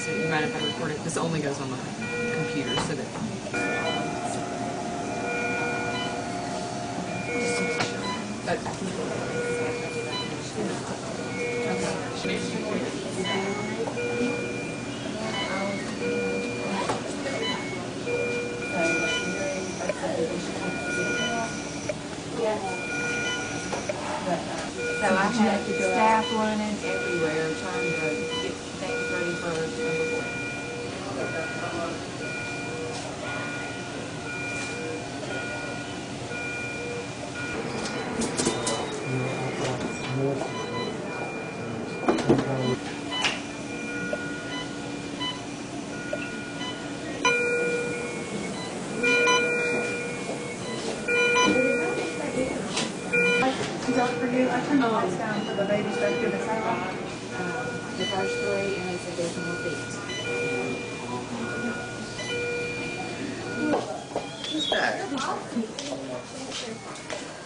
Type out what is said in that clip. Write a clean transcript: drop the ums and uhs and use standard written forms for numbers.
So you mind if I record it? This only goes on the computer, so that. So I had staff running everywhere trying to get things ready for number 4. For you, I turned the lights down for the baby to give us out. The first 3 and it's a decimal feet. Who's that?